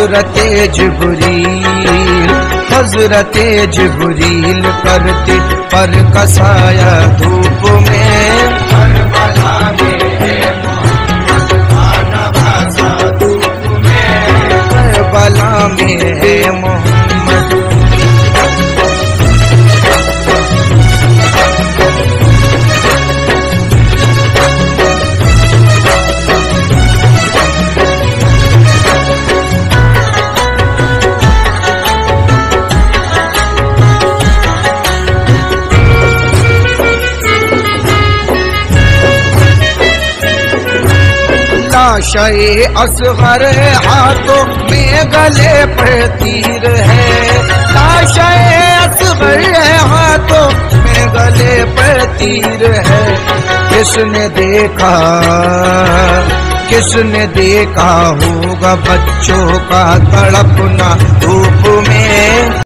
हजरते जिब्रील, हजरते जिब्रील करते पर कसाया धूप में, करबला में करबला में है मोहम्मद। लाशे असगर हाथों में गले पर तीर है, लाशे असगर हाथों में गले पर तीर है। किसने देखा, किसने देखा होगा बच्चों का तड़पना